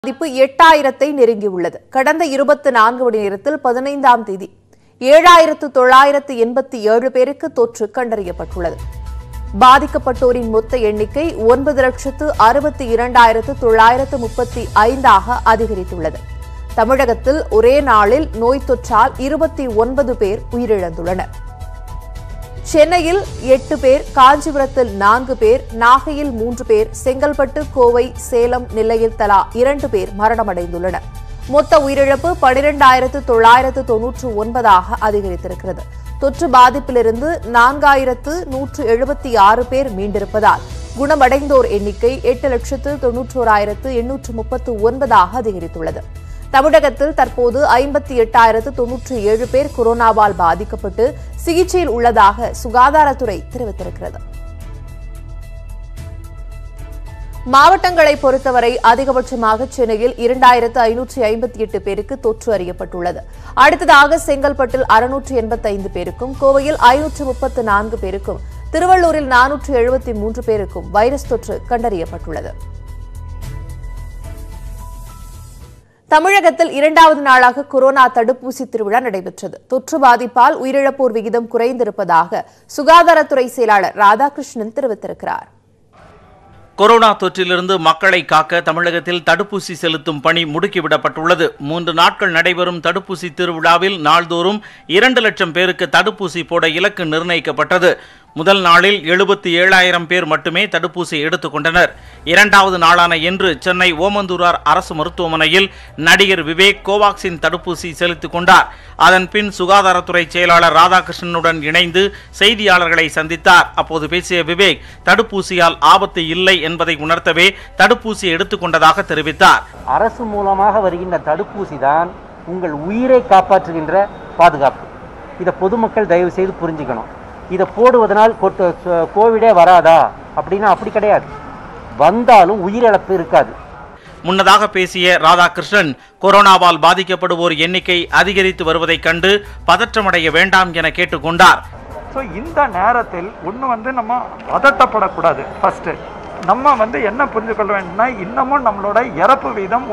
மதிப்பு 8000-ஐ நெருங்கியுள்ளது. கடந்த 24 மணி நேரத்தில் 15ஆம் தேதி 7987 பேருக்கு தொற்று கண்டறியப்பட்டுள்ளது. பாதிக்கப்பட்டோரின் மொத்த எண்ணிக்கை 9,62,935 அதிகரித்துள்ளது. தமிழகத்தில் ஒரே நாளில் நோய் தொற்றால் 29 பேர் உயிரிழந்துள்ளனர். சென்னையில் 8 பேர், காஞ்சிபுரத்தில் 4 பேர், நாகையில் 3 பேர், செங்கல்பட்டு, கோவை, சேலம், நெல்லையில் தலா 2 பேர் மரணமடைந்துள்ளனர். மொத்த உயிரிழப்பு 12,999 அதிகரித்திருக்கிறது. தொற்று பாதிப்பிலிருந்து 4,176 பேர் மீண்டிருப்பதால் குணமடைந்தோர் எண்ணிக்கை 8,91,839 அதிகரித்துள்ளது. தமிழகத்தில் தற்போது 58,097 பேர் கொரோனாவால் பாதிக்கப்பட்டு சிகிச்சையில் உள்ளதாக சுகாதாரத்துறை தெரிவித்திருக்கிறது. மாவட்டங்களை பொறுத்தவரை அதிகபட்சமாக சென்னையில் 2,558 பேருக்கு தொற்று அறியப்பட்டுள்ளது. அடுத்ததாக செங்கல்பட்டில் 685 பேருக்கும், கோவையில் 534 பேருக்கும், திருவள்ளூரில் 473 பேருக்கும் வைரஸ் தொற்று கண்டறியப்பட்டுள்ளது. தமிழகத்தில் 2வது நாளாக கொரோனா தடுப்பூசி திருவிழா நடைபெற்றது. தொற்று பாதிப்பால் உயிரிழப்போர் விகிதம் குறைந்திருப்பதாக சுகாதாரத்துறை செயலாளர் ராதாகிருஷ்ணன் தெரிவித்திருக்கிறார். கொரோனா தொற்றிலிருந்து மக்களை காக்க தமிழகத்தில் தடுப்பூசி செலுத்தும் பணி முடுக்கிவிடப்பட்டுள்ளது. 3 நாட்கள் நடைபெறும் தடுப்பூசி திருவிழாவில் நாள்தோறும் 2 லட்சம் பேருக்கு தடுப்பூசி போட இலக்கு நிர்ணயிக்கப்பட்டது. முதல் நாளில் 77,000 பேர் மட்டுமே தடுப்பூசி எடுத்துக் கொண்டனர். 2வது நாளான இன்று சென்னை ஓமந்தூரார் அரசு மருத்துவமனையில் நடிகர் விவேக் கோவாக்சின் தடுப்பூசி செலுத்திக் கொண்டார். அதன்பின் சுகாதாரத்துறை செயலாளர் ராதாகிருஷ்ணனுடன் இணைந்து செய்தியாளர்களை சந்தித்தார். அப்போது பேசிய விவேக், தடுப்பூசியால் ஆபத்து இல்லை என்பதை உணர்த்தவே தடுப்பூசி எடுத்துக் கொண்டதாக தெரிவித்தார். அரசு மூலமாக வருகின்ற தடுப்பூசி தான் உங்கள் உயிரை காப்பாற்றுகின்ற பாதுகாப்பு. இதை பொதுமக்கள் தயவு செய்து புரிஞ்சுக்கணும். இதை போடுவதனால் கோவிடே வராதா அப்படின்னா அப்படி கிடையாது. வந்தாலும் உயிரிழப்பு இருக்காது. முன்னதாக பேசிய ராதாகிருஷ்ணன், கொரோனாவால் பாதிக்கப்படுவோர் எண்ணிக்கை அதிகரித்து வருவதைக் கண்டு பதற்றமடைய வேண்டாம் என கேட்டுக்கொண்டார். இந்த நேரத்தில் நம்ம பதட்டப்படக்கூடாது. ஃபர்ஸ்ட் நம்ம என்ன புரிஞ்சு கொள்ள வேண்டும்னா, இன்னமும் நம்மளோட இறப்பு வீதம்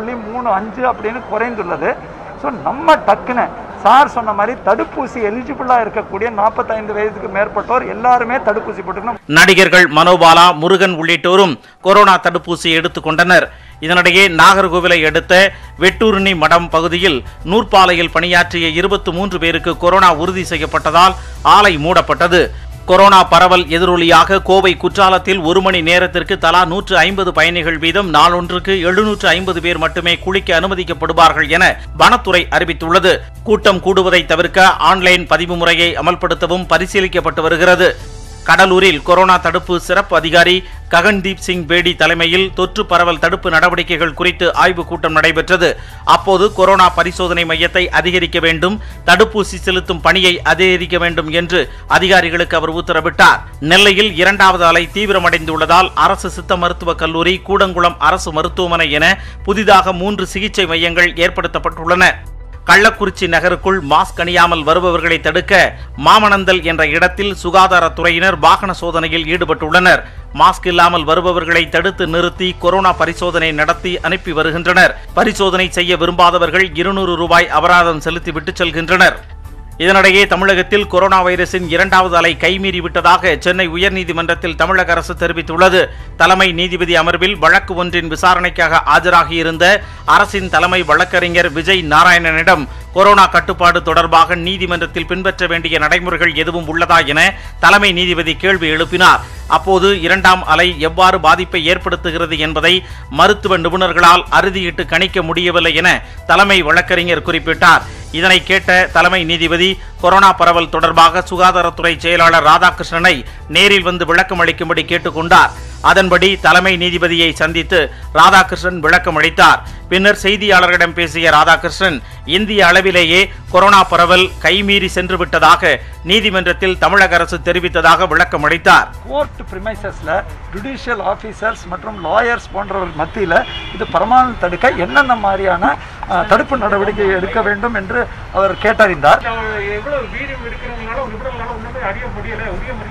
1.35 அப்படின்னு குறைந்துள்ளது. நம்ம டக்குன்னு சார் சொன்ன மாதிரி தடுப்பூசி எலிஜிபிளா இருக்கக்கூடிய 45 வயதுக்கு மேற்பட்டோர் எல்லாருமே தடுப்பூசி போட்டுக்கணும். நடிகர்கள் மனோபாலா, முருகன் உள்ளிட்டோரும் கொரோனா தடுப்பூசி எடுத்துக் கொண்டனர். இதனிடையே நாகர்கோவிலை அடுத்த வெட்டூர்ணி மடம் பகுதியில் நூற்பாலையில் பணியாற்றிய 23 பேருக்கு கொரோனா உறுதி செய்யப்பட்டதால் ஆலை மூடப்பட்டது. கொரோனா பரவல் எதிரொலியாக கோவை குற்றாலத்தில் 1 மணி நேரத்திற்கு தலா 150 பயணிகள் வீதம் நாளொன்றுக்கு 750 பேர் மட்டுமே குளிக்க அனுமதிக்கப்படுவார்கள் என வனத்துறை அறிவித்துள்ளது. கூட்டம் கூடுவதை தவிர்க்க ஆன்லைன் பதிவு முறையை அமல்படுத்தவும் பரிசீலிக்கப்பட்டு வருகிறது. கடலூரில் கொரோனா தடுப்பு சிறப்பு அதிகாரி ககன்தீப் சிங் பேடி தலைமையில் தொற்று பரவல் தடுப்பு நடவடிக்கைகள் குறித்து ஆய்வுக் கூட்டம் நடைபெற்றது. அப்போது கொரோனா பரிசோதனை மையத்தை அதிகரிக்க வேண்டும், தடுப்பூசி செலுத்தும் பணியை அதிகரிக்க வேண்டும் என்று அதிகாரிகளுக்கு அவர் உத்தரவிட்டார். நெல்லையில் 2வது அலை தீவிரமடைந்துள்ளதால் அரசு சித்த மருத்துவக் கல்லூரி, கூடங்குளம் அரசு மருத்துவமனை என புதிதாக 3 சிகிச்சை மையங்கள் ஏற்படுத்தப்பட்டுள்ளன. கள்ளக்குறிச்சி நகருக்குள் மாஸ்க் அணியாமல் வருபவர்களை தடுக்க மாமனந்தல் என்ற இடத்தில் சுகாதாரத்துறையினர் வாகன சோதனையில் ஈடுபட்டுள்ளனர். மாஸ்க் இல்லாமல் வருபவர்களை தடுத்து நிறுத்தி கொரோனா பரிசோதனை நடத்தி அனுப்பி வருகின்றனர். பரிசோதனை செய்ய விரும்பாதவர்கள் 200 ரூபாய் அபராதம் செலுத்திவிட்டு செல்கின்றனர். இதனிடையே தமிழகத்தில் கொரோனா வைரஸின் 2வது அலை கைமீறி விட்டதாக சென்னை உயர்நீதிமன்றத்தில் தமிழக அரசு தெரிவித்துள்ளது. தலைமை நீதிபதி அமர்வில் வழக்கு ஒன்றின் விசாரணைக்காக ஆஜராகியிருந்த அரசின் தலைமை வழக்கறிஞர் விஜய் நாராயணனிடம் கொரோனா கட்டுப்பாடு தொடர்பாக நீதிமன்றத்தில் பின்பற்ற வேண்டிய நடைமுறைகள் எதுவும் உள்ளதா என தலைமை நீதிபதி கேள்வி எழுப்பினார். அப்போது 2ஆம் அலை எவ்வாறு பாதிப்பை ஏற்படுத்துகிறது என்பதை மருத்துவ நிபுணர்களால் அறுதியிட்டு கணிக்க முடியவில்லை என தலைமை வழக்கறிஞர் குறிப்பிட்டார். இதனை கேட்ட தலைமை நீதிபதி கொரோனா பரவல் தொடர்பாக சுகாதாரத்துறை செயலாளர் ராதாகிருஷ்ணனை நேரில் வந்து விளக்கம் அளிக்கும்படி கேட்டுக்கொண்டார். அதன்படி தலைமை நீதிபதியை சந்தித்து ராதாகிருஷ்ணன் விளக்கம் அளித்தார். பின்னர் செய்தியாளர்களிடம் பேசிய ராதாகிருஷ்ணன், இந்திய அளவிலேயே கொரோனா பரவல் கைமீறி சென்று விட்டதாக நீதிமன்றத்தில் தமிழக அரசு தெரிவித்ததாக விளக்கம் அளித்தார். கோர்ட் பிரிமைசஸ்ல ஜுடிஷியல் ஆபீசர்ஸ் மற்றும் லாயர்ஸ் போன்றவர்கள் மத்தியில் இது பரமானது தடுக்க என்னென்ன மாதிரியான தடுப்பு நடவடிக்கை எடுக்க வேண்டும் என்று அவர் கேட்டறிந்தார்.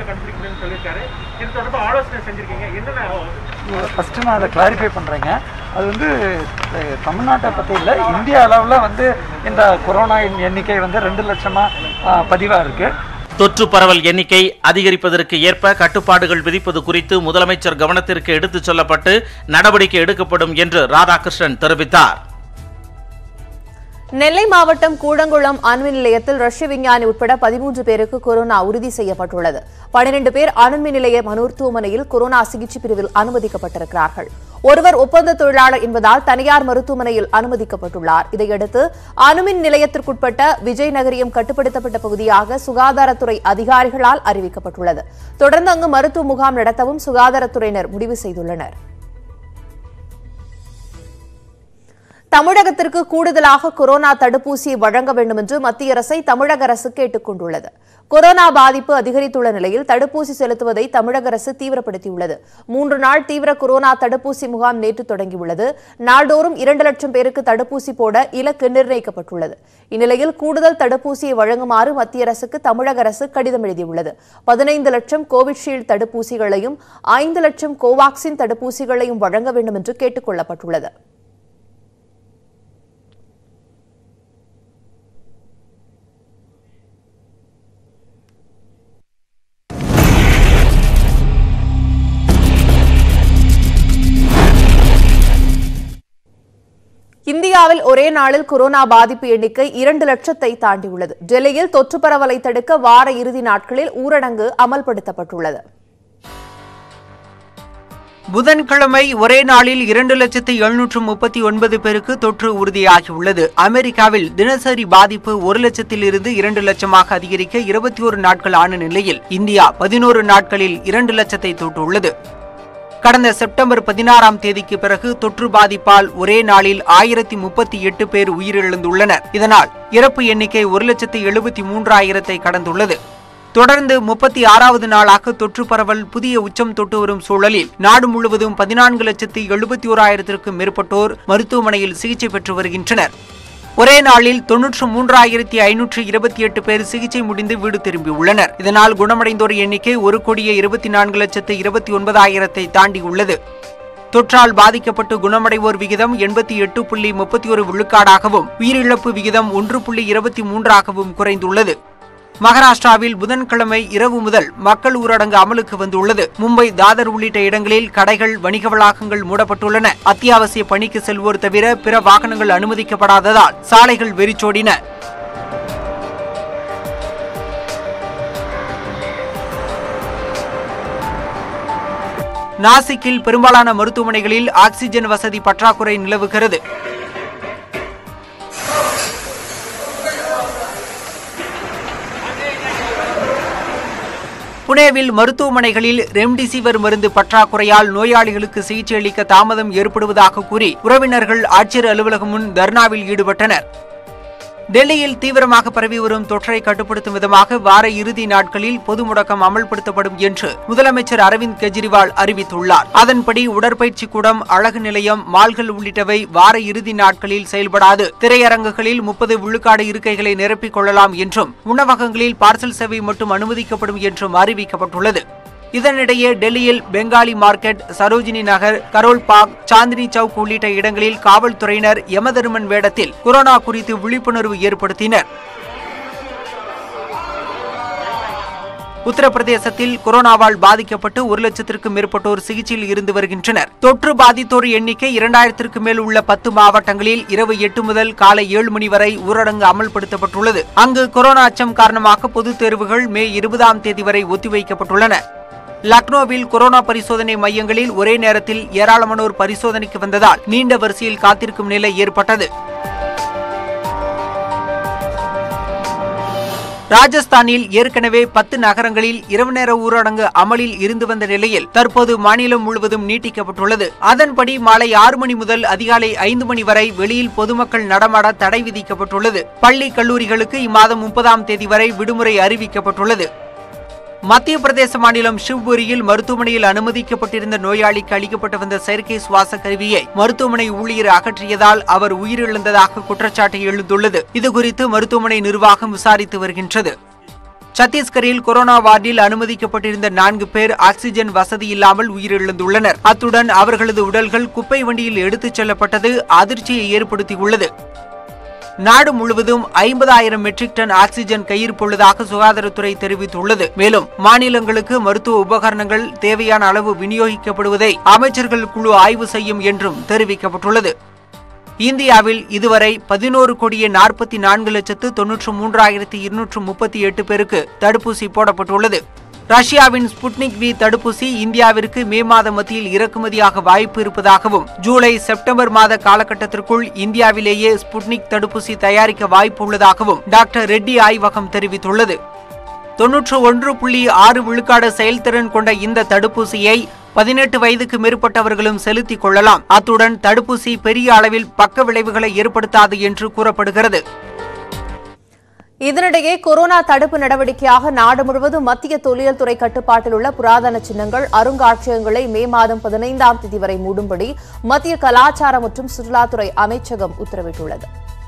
ஃபர்ஸ்ட் நான் அதை கிளாரிஃபை பண்றேங்க. அது வந்து தமிழ்நாட்டை பற்றி இல்லை, இந்திய அளவில் வந்து இந்த கொரோனா எண்ணிக்கை வந்து 2 லட்சமாக பதிவாக இருக்குது. தொற்று பரவல் எண்ணிக்கை அதிகரிப்பதற்கு ஏற்ப கட்டுப்பாடுகள் விதிப்பது குறித்து முதலமைச்சர் கவனத்திற்கு எடுத்துச் சொல்லப்பட்டு நடவடிக்கை எடுக்கப்படும் என்று ராதாகிருஷ்ணன் தெரிவித்தார். நெல்லை மாவட்டம் கூடங்குளம் அணுமின் நிலையத்தில் ரஷ்ய விஞ்ஞானி உட்பட 13 பேருக்கு கொரோனா உறுதி செய்யப்பட்டுள்ளது. 12 பேர் அணுமின் நிலைய மருத்துவமனையில் கொரோனா சிகிச்சை பிரிவில் அனுமதிக்கப்பட்டிருக்கிறார்கள். ஒருவர் ஒப்பந்த தொழிலாளர் என்பதால் தனியார் மருத்துவமனையில் அனுமதிக்கப்பட்டுள்ளார். இதையடுத்து அணுமின் நிலையத்திற்குட்பட்ட விஜயநகரியம் கட்டுப்படுத்தப்பட்ட பகுதியாக சுகாதாரத்துறை அதிகாரிகளால் அறிவிக்கப்பட்டுள்ளது. தொடர்ந்து அங்கு மருத்துவ முகாம் நடத்தவும் சுகாதாரத்துறையினர் முடிவு செய்துள்ளனர். தமிழகத்திற்கு கூடுதலாக கொரோனா தடுப்பூசியை வழங்க வேண்டும் என்று மத்திய அரசை தமிழக அரசு கேட்டுக் கொண்டுள்ளது. கொரோனா பாதிப்பு அதிகரித்துள்ள நிலையில் தடுப்பூசி செலுத்துவதை தமிழக அரசு தீவிரப்படுத்தியுள்ளது. 3 நாள் தீவிர கொரோனா தடுப்பூசி முகாம் நேற்று தொடங்கியுள்ளது. நாள்தோறும் 2 லட்சம் பேருக்கு தடுப்பூசி போட இலக்கு நிர்ணயிக்கப்பட்டுள்ளது. இந்நிலையில் கூடுதல் தடுப்பூசியை வழங்குமாறு மத்திய அரசுக்கு தமிழக அரசு கடிதம் எழுதியுள்ளது. 15 லட்சம் கோவிஷீல்டு தடுப்பூசிகளையும் 5 லட்சம் கோவாக்சின் தடுப்பூசிகளையும் வழங்க வேண்டும் என்று கேட்டுக் கொள்ளப்பட்டுள்ளது. இந்தியாவில் ஒரே நாளில் கொரோனா பாதிப்பு எண்ணிக்கை 2 லட்சத்தை தாண்டியுள்ளது. டெல்லியில் தொற்று பரவலை தடுக்க வார இறுதி நாட்களில் ஊரடங்கு அமல்படுத்தப்பட்டுள்ளது. புதன்கிழமை ஒரே நாளில் 2,739,000 பேருக்கு தொற்று உறுதியாகியுள்ளது. அமெரிக்காவில் தினசரி பாதிப்பு 1 லட்சத்தில் இருந்து 2 லட்சமாக அதிகரிக்க 21 நாட்கள் ஆன நிலையில் இந்தியா 11 நாட்களில் 2 லட்சத்தை தொட்டுள்ளது. கடந்த செப்டம்பர் 16ஆம் தேதிக்கு பிறகு தொற்று பாதிப்பால் ஒரே நாளில் 1038 பேர் உயிரிழந்துள்ளனர். இதனால் இறப்பு எண்ணிக்கை 1,73,000 கடந்துள்ளது. தொடர்ந்து 36வது நாளாக தொற்று பரவல் புதிய உச்சம் தொட்டு வரும் சூழலில் நாடு முழுவதும் 14,71,000 மேற்பட்டோர் மருத்துவமனையில் சிகிச்சை பெற்று வருகின்றனர். ஒரே நாளில் 93,528 பேர் சிகிச்சை முடிந்து வீடு திரும்பியுள்ளனர். இதனால் குணமடைந்தோர் எண்ணிக்கை 1,24,29,000 தாண்டியுள்ளது. தொற்றால் பாதிக்கப்பட்டு குணமடைவோர் விகிதம் 88.31 விழுக்காடாகவும் உயிரிழப்பு விகிதம் 1.23ஆகவும் குறைந்துள்ளது. மகாராஷ்டிராவில் புதன்கிழமை இரவு முதல் மக்கள் ஊரடங்கு அமலுக்கு வந்துள்ளது. மும்பை, தாதர் உள்ளிட்ட இடங்களில் கடைகள், வணிக வளாகங்கள் மூடப்பட்டுள்ளன. அத்தியாவசிய பணிக்கு செல்வோர் தவிர பிற வாகனங்கள் அனுமதிக்கப்படாததால் சாலைகள் வெறிச்சோடின. நாசிக்கில் பெரும்பாலான மருத்துவமனைகளில் ஆக்சிஜன் வசதி பற்றாக்குறை நிலவுகிறது. புனேவில் மருத்துவமனைகளில் ரெம்டிசிவர் மருந்து பற்றாக்குறையால் நோயாளிகளுக்கு சிகிச்சை அளிக்க தாமதம் ஏற்படுவதாக கூறி உறவினர்கள் ஆட்சியர் அலுவலகம் முன் தர்ணாவில் ஈடுபட்டனர். டெல்லியில் தீவிரமாக பரவி வரும் தொற்றை கட்டுப்படுத்தும் விதமாக வார இறுதி நாட்களில் பொது முடக்கம் அமல்படுத்தப்படும் என்று முதலமைச்சர் அரவிந்த் கெஜ்ரிவால் அறிவித்துள்ளார். அதன்படி உடற்பயிற்சி கூடம், அழகு நிலையம், மால்கள் உள்ளிட்டவை வார இறுதி நாட்களில் செயல்படாது. திரையரங்குகளில் 30 விழுக்காடு இருக்கைகளை நிரப்பிக் கொள்ளலாம் என்றும் உணவகங்களில் பார்சல் சேவை மட்டும் அனுமதிக்கப்படும் என்றும் அறிவிக்கப்பட்டுள்ளது. இதனிடையே டெல்லியில் பெங்காலி மார்க்கெட், சரோஜினி நகர், கரோல் பாக், சாந்தினி சவுக் உள்ளிட்ட இடங்களில் காவல்துறையினர் யமதர்மன் வேடத்தில் கொரோனா குறித்து விழிப்புணர்வு ஏற்படுத்தினர். உத்தரப்பிரதேசத்தில் கொரோனாவால் பாதிக்கப்பட்டு 1 லட்சத்திற்கும் மேற்பட்டோர் சிகிச்சையில் இருந்து வருகின்றனர். தொற்று பாதித்தோர் எண்ணிக்கை 2000க்கு மேல் உள்ள 10 மாவட்டங்களில் இரவு 8 முதல் காலை 7 மணி வரை ஊரடங்கு அமல்படுத்தப்பட்டுள்ளது. அங்கு கொரோனா அச்சம் காரணமாக பொதுத் தேர்வுகள் மே 20ஆம் தேதி வரை ஒத்திவைக்கப்பட்டுள்ளன. லக்னோவில் கொரோனா பரிசோதனை மையங்களில் ஒரே நேரத்தில் ஏராளமானோர் பரிசோதனைக்கு வந்ததால் நீண்ட வரிசையில் காத்திருக்கும் நிலை ஏற்பட்டது. ராஜஸ்தானில் ஏற்கனவே 10 நகரங்களில் இரவு நேர ஊரடங்கு அமலில் இருந்து வந்த நிலையில் தற்போது மாநிலம் முழுவதும் நீட்டிக்கப்பட்டுள்ளது. அதன்படி மாலை 6 மணி முதல் அதிகாலை 5 மணி வரை வெளியில் பொதுமக்கள் நடமாட தடை விதிக்கப்பட்டுள்ளது. பள்ளி, கல்லூரிகளுக்கு இம்மாதம் 30ஆம் தேதி வரை விடுமுறை அறிவிக்கப்பட்டுள்ளது. மத்திய பிரதேச மாநிலம் ஷிவ்புரியில் மருத்துவமனையில் அனுமதிக்கப்பட்டிருந்த நோயாளிக்கு அளிக்கப்பட்டு வந்த செயற்கை சுவாச கருவியை மருத்துவமனை ஊழியர் அகற்றியதால் அவர் உயிரிழந்ததாக குற்றச்சாட்டு எழுந்துள்ளது. இதுகுறித்து மருத்துவமனை நிர்வாகம் விசாரித்து வருகின்றது. சத்தீஸ்கரில் கொரோனா வார்டில் அனுமதிக்கப்பட்டிருந்த 4 பேர் ஆக்ஸிஜன் வசதி இல்லாமல் உயிரிழந்துள்ளனர். அத்துடன் அவர்களது உடல்கள் குப்பை வண்டியில் எடுத்துச் செல்லப்பட்டது அதிர்ச்சியை ஏற்படுத்தியுள்ளது. நாடு முழுவதும் 50,000 மெட்ரிக் டன் ஆக்ஸிஜன் கையிருப்பு உள்ளதாக சுகாதாரத்துறை தெரிவித்துள்ளது. மேலும் மாநிலங்களுக்கு மருத்துவ உபகரணங்கள் தேவையான அளவு விநியோகிக்கப்படுவதை அமைச்சர்கள் குழு ஆய்வு செய்யும் என்றும் தெரிவிக்கப்பட்டுள்ளது. இந்தியாவில் இதுவரை 11,44,93,238 பேருக்கு தடுப்பூசி போடப்பட்டுள்ளது. ரஷ்யாவின் ஸ்புட்னிக் வி தடுப்பூசி இந்தியாவிற்கு மே மாத மத்தியில் இறக்குமதியாக வாய்ப்பு இருப்பதாகவும் ஜூலை செப்டம்பர் மாத காலகட்டத்திற்குள் இந்தியாவிலேயே ஸ்புட்னிக் தடுப்பூசி தயாரிக்க வாய்ப்பு உள்ளதாகவும் டாக்டர் ரெட்டி ஆய்வகம் தெரிவித்துள்ளது. 91.6 விழுக்காடு செயல்திறன் கொண்ட இந்த தடுப்பூசியை 18 வயதுக்கு மேற்பட்டவர்களும் செலுத்திக் கொள்ளலாம். அத்துடன் தடுப்பூசி பெரிய அளவில் பக்க விளைவுகளை ஏற்படுத்தாது என்று கூறப்படுகிறது. இதனிடையே கொரோனா தடுப்பு நடவடிக்கையாக நாடு முழுவதும் மத்திய தொல்லியல் துறை கட்டுப்பாட்டில் உள்ள புராதன சின்னங்கள், அருங்காட்சியகங்களை மே மாதம் 15ஆம் தேதி வரை மூடும்படி மத்திய கலாச்சார மற்றும் சுற்றுலாத்துறை அமைச்சகம் உத்தரவிட்டுள்ளது.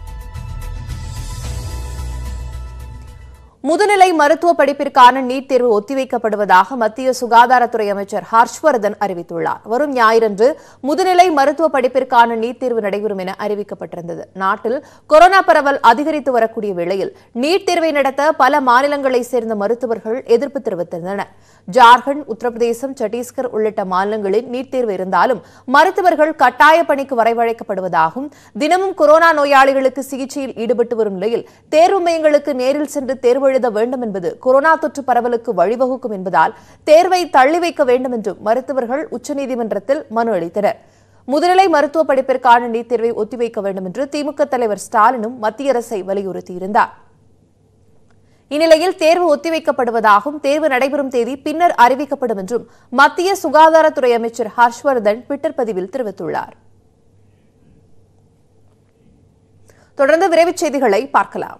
முதுநிலை மருத்துவ படிப்பிற்கான நீட் தேர்வு ஒத்திவைக்கப்படுவதாக மத்திய சுகாதாரத்துறை அமைச்சர் ஹர்ஷ்வர்தன் அறிவித்துள்ளார். வரும் ஞாயிறன்று முதுநிலை மருத்துவ படிப்பிற்கான நீட் தேர்வு நடைபெறும் என அறிவிக்கப்பட்டிருந்தது. நாட்டில் கொரோனா பரவல் அதிகரித்து வரக்கூடிய வேளையில் நீட் தேர்வை நடத்த பல மாநிலங்களைச் சேர்ந்த மருத்துவர்கள் எதிர்ப்பு தெரிவித்திருந்தனர். ஜார்க்கண்ட், உத்தரப்பிரதேசம், சத்தீஸ்கர் உள்ளிட்ட மாநிலங்களில் நீட் தேர்வு இருந்தாலும் மருத்துவர்கள் கட்டாய பணிக்கு வரவழைக்கப்படுவதாகவும் தினமும் கொரோனா நோயாளிகளுக்கு சிகிச்சையில் ஈடுபட்டு வரும் நிலையில் தேர்வு மையங்களுக்கு நேரில் சென்று தேர்வு எழுத வேண்டும் என்பது கொரோனா தொற்று பரவலுக்கு வழிவகுக்கும் என்பதால் தேர்வை தள்ளி வைக்க வேண்டும் என்றும் மருத்துவர்கள் உச்சநீதிமன்றத்தில் மனு அளித்தனர். முதுநிலை மருத்துவ படிப்பிற்கான நீட் தேர்வை ஒத்திவைக்க வேண்டும் என்று திமுக தலைவர் ஸ்டாலினும் மத்திய அரசை வலியுறுத்தியிருந்தார். இந்நிலையில் தேர்வு ஒத்திவைக்கப்படுவதாகவும் தேர்வு நடைபெறும் தேதி பின்னர் அறிவிக்கப்படும் என்றும் மத்திய சுகாதாரத்துறை அமைச்சர் ஹர்ஷ்வர்தன் ட்விட்டர் பதிவில் தெரிவித்துள்ளார். தொடர்ந்து விரைவுச் செய்திகளை பார்க்கலாம்.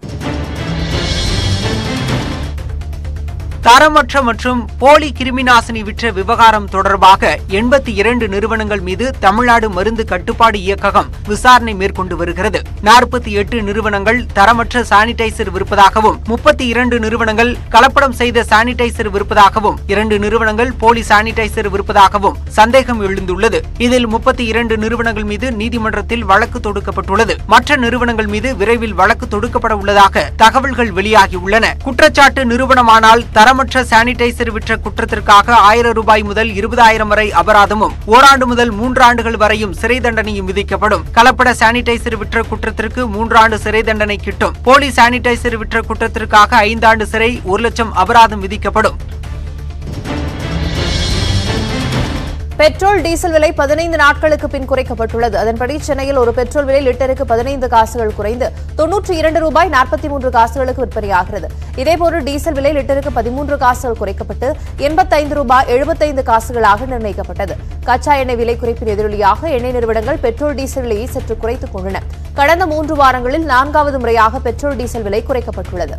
தரமற்ற மற்றும் போலி கிருமிநாசினி விற்ற விவகாரம் தொடர்பாக 82 நிறுவனங்கள் மீது தமிழ்நாடு மருந்து கட்டுப்பாடு இயக்ககம் விசாரணை மேற்கொண்டு வருகிறது. 48 நிறுவனங்கள் தரமற்ற சானிடைசர் விற்பதாகவும் 32 நிறுவனங்கள் கலப்படம் செய்த சானிடைசர் விற்பதாகவும் 2 நிறுவனங்கள் போலி சானிடைசர் விற்பதாகவும் சந்தேகம் எழுந்துள்ளது. இதில் 32 நிறுவனங்கள் மீது நீதிமன்றத்தில் வழக்கு தொடுக்கப்பட்டுள்ளது. மற்ற நிறுவனங்கள் மீது விரைவில் வழக்கு தொடுக்கப்பட உள்ளதாக தகவல்கள் வெளியாகியுள்ளன. குற்றச்சாட்டு நிறுவனமானால் தரமற்ற சானிடைசர் விற்ற குற்றத்திற்காக 1000 ரூபாய் முதல் 20,000 வரை அபராதமும், ஓராண்டு முதல் 3 ஆண்டுகள் வரையும் சிறை தண்டனையும் விதிக்கப்படும். கலப்பட சானிடைசர் விற்ற குற்றத்திற்கு 3 ஆண்டு சிறை தண்டனை கிட்டும். போலி சானிடைசர் விற்ற குற்றத்திற்காக 5 ஆண்டு சிறை, 1 லட்சம் அபராதம் விதிக்கப்படும். பெட்ரோல், டீசல் விலை 15 நாட்களுக்கு பின் குறைக்கப்பட்டுள்ளது. அதன்படி சென்னையில் ஒரு பெட்ரோல் விலை லிட்டருக்கு 15 காசுகள் குறைந்து 92 ரூபாய் 43 காசுகளுக்கு விற்பனையாகிறது. இதேபோன்று டீசல் விலை லிட்டருக்கு 13 காசுகள் குறைக்கப்பட்டு 85 ரூபாய் 75 காசுகளாக நிர்ணயிக்கப்பட்டது. கச்சா எண்ணெய் விலை குறைப்பின் எதிரொலியாக எண்ணெய் நிறுவனங்கள் பெட்ரோல், டீசல் விலையை சற்று குறைத்துக் கொண்டன. கடந்த 3 வாரங்களில் 4வது முறையாக பெட்ரோல், டீசல் விலை குறைக்கப்பட்டுள்ளது.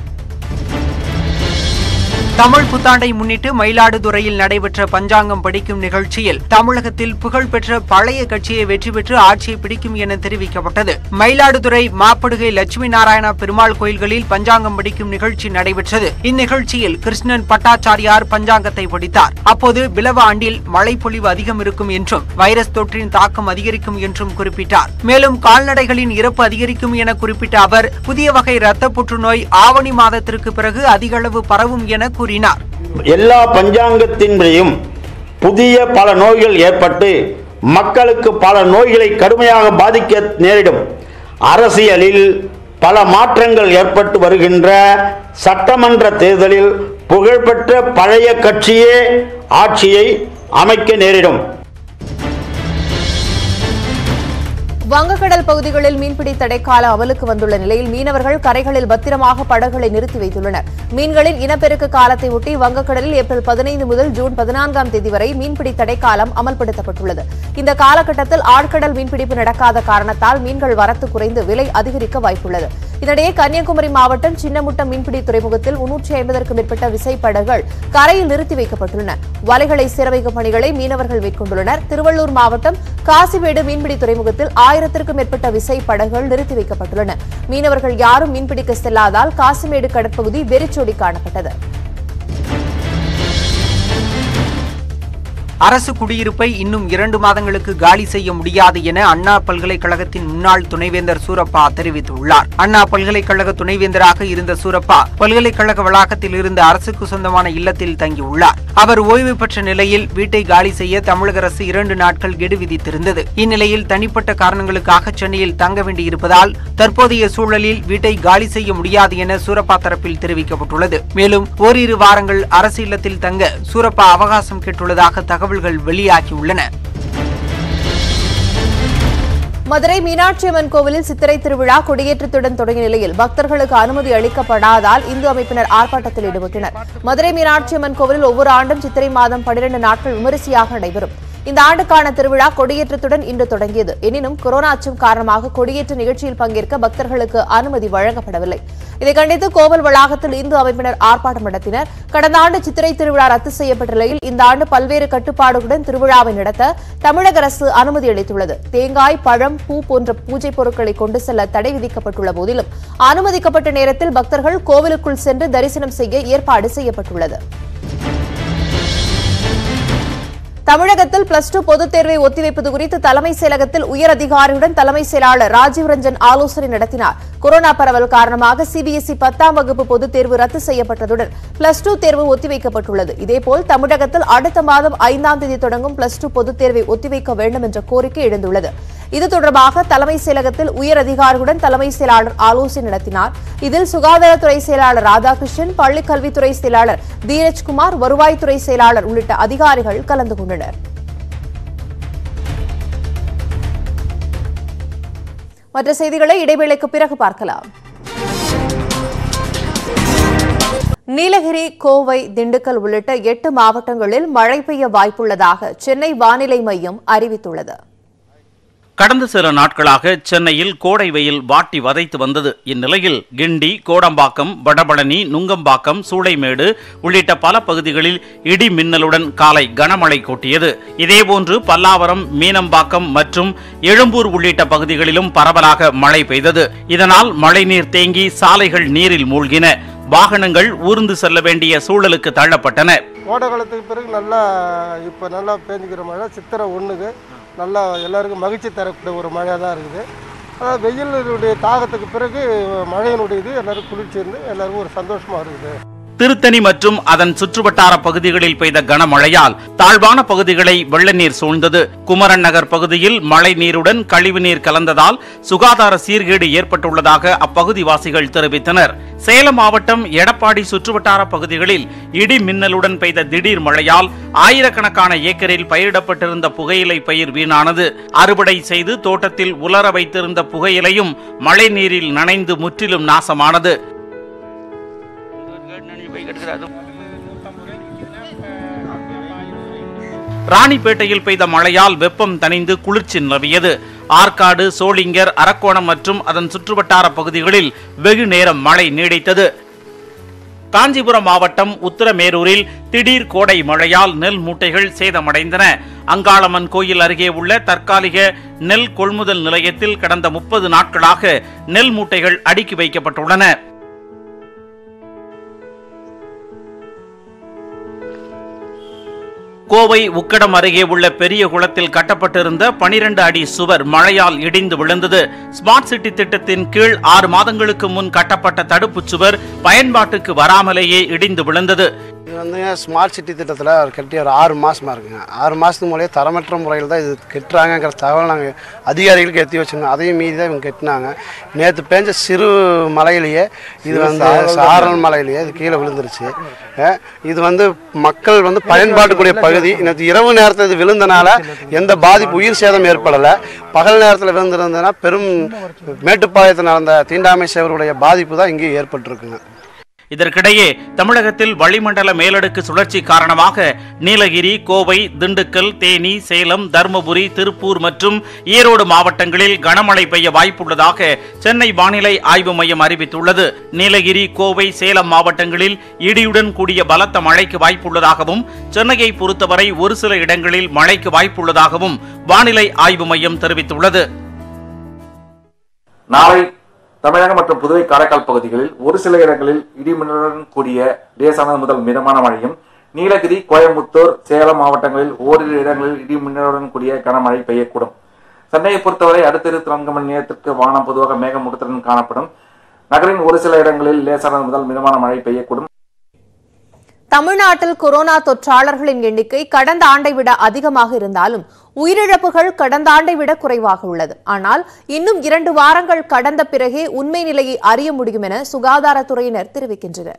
தமிழ் புத்தாண்டை முன்னிட்டு மயிலாடுதுறையில் நடைபெற்ற பஞ்சாங்கம் படிக்கும் நிகழ்ச்சியில் தமிழகத்தில் புகழ்பெற்ற பழைய கட்சியை வெற்றி பெற்று ஆட்சியை பிடிக்கும் என தெரிவிக்கப்பட்டது. மயிலாடுதுறை மாப்படுகை லட்சுமி நாராயணா பெருமாள் கோயில்களில் பஞ்சாங்கம் படிக்கும் நிகழ்ச்சி நடைபெற்றது. இந்நிகழ்ச்சியில் கிருஷ்ணன் பட்டாச்சாரியார் பஞ்சாங்கத்தை படித்தார். அப்போது பிலவ ஆண்டில் மழை பொழிவு அதிகம் இருக்கும் என்றும் வைரஸ் தொற்றின் தாக்கம் அதிகரிக்கும் என்றும் குறிப்பிட்டார். மேலும் கால்நடைகளின் இறப்பு அதிகரிக்கும் என குறிப்பிட்ட அவர் புதிய வகை இரத்த புற்றுநோய் ஆவணி மாதத்திற்கு பிறகு அதிக அளவு பரவும் என கூறினார். எல்லா பஞ்சாங்கத்தின்படியும் புதிய பல நோய்கள் ஏற்பட்டு மக்களுக்கு பல நோய்களை கடுமையாக பாதிக்க நேரிடும். அரசியலில் பல மாற்றங்கள் ஏற்பட்டு வருகின்ற சட்டமன்ற தேர்தலில் புகழ்பெற்ற பழைய கட்சியே ஆட்சியை அமைக்க நேரிடும். வங்கக்கடல் பகுதிகளில் மீன்பிடி தடைக்கால அமலுக்கு வந்துள்ள நிலையில் மீனவர்கள் கரைகளில் பத்திரமாக படகுகளை நிறுத்தி வைத்துள்ளனர். மீன்களின் இனப்பெருக்க காலத்தை ஒட்டி வங்கக்கடலில் ஏப்ரல் 15 முதல் ஜூன் 14ஆம் தேதி வரை மீன்பிடி தடைக்காலம் அமல்படுத்தப்பட்டுள்ளது. இந்த காலகட்டத்தில் ஆழ்கடல் மீன்பிடிப்பு நடக்காத காரணத்தால் மீன்கள் வரத்து குறைந்து விலை அதிகரிக்க வாய்ப்புள்ளது. இதனிடையே கன்னியாகுமரி மாவட்டம் சின்னமுட்டம் மீன்பிடி துறைமுகத்தில் 350க்கும் மேற்பட்ட விசைப்படகுகள் கரையில் நிறுத்தி வைக்கப்பட்டுள்ளன. வலைகளை சீரமைக்கும் பணிகளை மீனவர்கள் மேற்கொண்டுள்ளனர். திருவள்ளூர் மாவட்டம் காசிமேடு மீன்பிடி துறைமுகத்தில் 1000க்கும் மேற்பட்ட விசைப்படகுகள் நிறுத்தி வைக்கப்பட்டுள்ளன. மீனவர்கள் யாரும் மீன்பிடிக்க செல்லாதால் காசிமேடு கடற்பகுதி வெறிச்சோடி காணப்பட்டது. அரசு குடியிருப்பை இன்னும் 2 மாதங்களுக்கு காலி செய்ய முடியாது என அண்ணா பல்கலைக்கழகத்தின் முன்னாள் துணைவேந்தர் சூரப்பா தெரிவித்துள்ளார். அண்ணா பல்கலைக்கழக துணைவேந்தராக இருந்த சூரப்பா பல்கலைக்கழக வளாகத்தில் இருந்த அரசுக்கு சொந்தமான இல்லத்தில் தங்கியுள்ளார். அவர் ஓய்வு பெற்ற நிலையில் வீட்டை காலி செய்ய தமிழக அரசு 2 நாட்கள் கெடு விதித்திருந்தது. இந்நிலையில் தனிப்பட்ட காரணங்களுக்காக சென்னையில் தங்க வேண்டியிருப்பதால் தற்போதைய சூழலில் வீட்டை காலி செய்ய முடியாது என சூரப்பா தரப்பில் தெரிவிக்கப்பட்டுள்ளது. மேலும் ஓரிரு வாரங்கள் அரசு இல்லத்தில் தங்க சூரப்பா அவகாசம் கேட்டுள்ளதாக தகவல்கள் வெளியாகியுள்ளன. மதுரை மீனாட்சி அம்மன் கோவிலில் சித்திரை திருவிழா கொடியேற்றத்துடன் தொடங்கிய நிலையில் பக்தர்களுக்கு அனுமதி அளிக்கப்படாததால் இந்து அமைப்பினர் ஆர்ப்பாட்டத்தில் ஈடுபட்டனர். மதுரை மீனாட்சி அம்மன் கோவிலில் ஒவ்வொரு ஆண்டும் சித்திரை மாதம் 12 நாட்கள் விமரிசையாக நடைபெறும். இந்த ஆண்டுக்கான திருவிழா கொடியேற்றத்துடன் இன்று தொடங்கியது. எனினும் கொரோனா அச்சம் காரணமாக கொடியேற்ற நிகழ்ச்சியில் பங்கேற்க பக்தர்களுக்கு அனுமதி வழங்கப்படவில்லை. இதை கண்டித்து கோவில் வளாகத்தில் இந்து அமைப்பினர் ஆர்ப்பாட்டம் நடத்தினர். கடந்த ஆண்டு சித்திரை திருவிழா ரத்து செய்யப்பட்ட நிலையில் இந்த ஆண்டு பல்வேறு கட்டுப்பாடுகளுடன் திருவிழாவை நடத்த தமிழக அரசு அனுமதி அளித்துள்ளது. தேங்காய், பழம், பூ போன்ற பூஜை பொருட்களை கொண்டு செல்ல தடை விதிக்கப்பட்டுள்ள போதிலும் அனுமதிக்கப்பட்ட நேரத்தில் பக்தர்கள் கோவிலுக்குள் சென்று தரிசனம் செய்ய ஏற்பாடு செய்யப்பட்டுள்ளது. தமிழகத்தில் +2 பொதுத் தேர்வை ஒத்திவைப்பது குறித்து தலைமைச் செயலகத்தில் உயர் அதிகாரியுடன் தலைமைச் செயலாளர் ராஜீவ் ரஞ்சன் ஆலோசனை நடத்தினார். கொரோனா பரவல் காரணமாக சிபிஎஸ்இ 10ஆம் வகுப்பு பொதுத் தேர்வு ரத்து செய்யப்பட்டதுடன் +2 தேர்வு ஒத்திவைக்கப்பட்டுள்ளது. இதேபோல் தமிழகத்தில் அடுத்த மாதம் 5ஆம் தேதி தொடங்கும் +2 பொதுத் தேர்வை ஒத்திவைக்க வேண்டும் என்ற கோரிக்கை எழுந்துள்ளது. இது தொடர்பாக தலைமைச் செயலகத்தில் உயர் அதிகாரியுடன் தலைமைச் செயலாளர் ஆலோசனை நடத்தினார். இதில் சுகாதாரத்துறை செயலாளர் ராதாகிருஷ்ணன், பள்ளிக் கல்வித்துறை செயலாளர் தீரஜ்குமார், வருவாய்த்துறை செயலாளர் உள்ளிட்ட அதிகாரிகள் கலந்து கொண்டனர். மற்ற செய்திகளை இடைவேளைக்கு பிறகு பார்க்கலாம். நீலகிரி, கோவை, திண்டுக்கல் உள்ளிட்ட 8 மாவட்டங்களில் மழை பெய்ய வாய்ப்புள்ளதாக சென்னை வானிலை மையம் அறிவித்துள்ளது. கடந்த சில நாட்களாக சென்னையில் கோடை வெயில் வாட்டி வதைத்து வந்தது. இந்நிலையில் கிண்டி, கோடம்பாக்கம், வடபழனி, நுங்கம்பாக்கம், சூளைமேடு உள்ளிட்ட பல பகுதிகளில் இடி மின்னலுடன் காலை கனமழை கொட்டியது. இதேபோன்று பல்லாவரம், மீனம்பாக்கம் மற்றும் எழும்பூர் உள்ளிட்ட பகுதிகளிலும் பரவலாக மழை பெய்தது. இதனால் மழைநீர் தேங்கி சாலைகள் நீரில் மூழ்கின. வாகனங்கள் ஊர்ந்து செல்ல வேண்டிய சூழலுக்கு தள்ளப்பட்டன. கோடை காலத்துக்கு பிறகு நல்லா பேஞ்சுக்கிற மழை சித்திரை 1க்கு நல்லா எல்லாருக்கும் மகிழ்ச்சி தரக்கூடிய ஒரு மழையாக தான் இருக்குது. அதாவது வெயிலுடைய தாகத்துக்கு பிறகு மழையினுடைய இது எல்லாரும் குளிர்ச்சி இருந்து எல்லாருக்கும் ஒரு சந்தோஷமாக இருக்குது. திருத்தணி மற்றும் அதன் சுற்றுவட்டார பகுதிகளில் பெய்த கனமழையால் தாழ்வான பகுதிகளை வெள்ள நீர் சூழ்ந்தது. குமரன் நகர் பகுதியில் மழை நீருடன் கழிவுநீர் கலந்ததால் சுகாதார சீர்கேடு ஏற்பட்டுள்ளதாக அப்பகுதிவாசிகள் தெரிவித்தனர். சேலம் மாவட்டம் எடப்பாடி சுற்றுவட்டார பகுதிகளில் இடி மின்னலுடன் பெய்த திடீர் மழையால் ஆயிரக்கணக்கான ஏக்கரில் பயிரிடப்பட்டிருந்த புகையிலை பயிர் வீணானது. அறுவடை செய்து தோட்டத்தில் உலர வைத்திருந்த புகையிலையும் மழை நீரில் நனைந்து முற்றிலும் நாசமானது. ராணிப்பேட்டையில் பெய்த மழையால் வெப்பம் தணிந்து குளிர்ச்சி நிலவியது. ஆற்காடு, சோளிங்கர், அரக்கோணம் மற்றும் அதன் சுற்றுவட்டார பகுதிகளில் வெகு நேரம் மழை நீடித்தது. காஞ்சிபுரம் மாவட்டம் உத்தரமேரூரில் திடீர் கோடை மழையால் நெல் மூட்டைகள் சேதமடைந்தன. அங்காளம்மன் கோயில் அருகே உள்ள தற்காலிக நெல் கொள்முதல் நிலையத்தில் கடந்த 30 நாட்களாக நெல் மூட்டைகள் அடுக்கி வைக்கப்பட்டுள்ளன. கோவை உக்கடம் அருகே உள்ள பெரிய குளத்தில் கட்டப்பட்டிருந்த 12 அடி சுவர் மழையால் இடிந்து விழுந்தது. ஸ்மார்ட் சிட்டி திட்டத்தின் கீழ் 6 மாதங்களுக்கு முன் கட்டப்பட்ட தடுப்பு சுவர் பயன்பாட்டுக்கு வராமலேயே இடிந்து விழுந்தது. இது வந்துங்க ஸ்மார்ட் சிட்டி திட்டத்தில் கட்டி ஒரு 6 மாதமாக இருக்குங்க. 6 மாதத்துக்கு முறையே தரமற்ற முறையில் தான் இது கட்டுறாங்கிற தகவல் நாங்கள் அதிகாரிகளுக்கு எத்தி வச்சுருந்தோம். அதையும் மீறி தான் இவங்க கட்டினாங்க. நேற்று பேஞ்ச சிறு மலையிலேயே இது வந்து சாரல் மலையிலேயே இது கீழே விழுந்துருச்சு. இது வந்து மக்கள் வந்து பயன்பாட்டுக்குரிய பகுதி. நேற்று இரவு நேரத்தில் இது விழுந்தனால எந்த பாதிப்பு உயிர் சேதம் ஏற்படலை. பகல் நேரத்தில் விழுந்திருந்ததுன்னா பெரும் மேட்டுப்பாளையத்தில் நடந்த தீண்டாமை சேவருடைய பாதிப்பு தான் இங்கே ஏற்பட்டிருக்குங்க. இதற்கிடையே தமிழகத்தில் வளிமண்டல மேலடுக்கு சுழற்சி காரணமாக நீலகிரி, கோவை, திண்டுக்கல், தேனி, சேலம், தருமபுரி, திருப்பூர் மற்றும் ஈரோடு மாவட்டங்களில் கனமழை பெய்ய வாய்ப்புள்ளதாக சென்னை வானிலை ஆய்வு மையம் அறிவித்துள்ளது. நீலகிரி, கோவை, சேலம் மாவட்டங்களில் இடியுடன் கூடிய பலத்த மழைக்கு வாய்ப்புள்ளதாகவும், சென்னையை பொறுத்தவரை ஒரு சில இடங்களில் மழைக்கு வாய்ப்புள்ளதாகவும் வானிலை ஆய்வு மையம் தெரிவித்துள்ளது. நாளை தமிழகம் மற்றும் புதுவை, காரைக்கால் பகுதிகளில் ஒரு சில இடங்களில் இடிமின்னலுடன் கூடிய லேசானது முதல் மிதமான மழையும், நீலகிரி, கோயம்புத்தூர், சேலம் மாவட்டங்களில் ஓரிரு இடங்களில் இடிமின்னலுடன் கூடிய கனமழை பெய்யக்கூடும். சென்னையை பொறுத்தவரை அடுத்த 24 மணி நேரத்திற்கு வானம் பொதுவாக மேகமூட்டத்துடன் காணப்படும். நகரின் ஒரு சில இடங்களில் லேசானது முதல் மிதமான மழை பெய்யக்கூடும். தமிழ்நாட்டில் கொரோனா தொற்றாளர்களின் எண்ணிக்கை கடந்த ஆண்டை விட அதிகமாக இருந்தாலும் உயிரிழப்புகள் கடந்த ஆண்டை விட குறைவாக உள்ளது. ஆனால் இன்னும் 2 வாரங்கள் கடந்த பிறகே உண்மை நிலையை அறிய முடியும் என சுகாதாரத்துறையினர் தெரிவிக்கின்றனர்.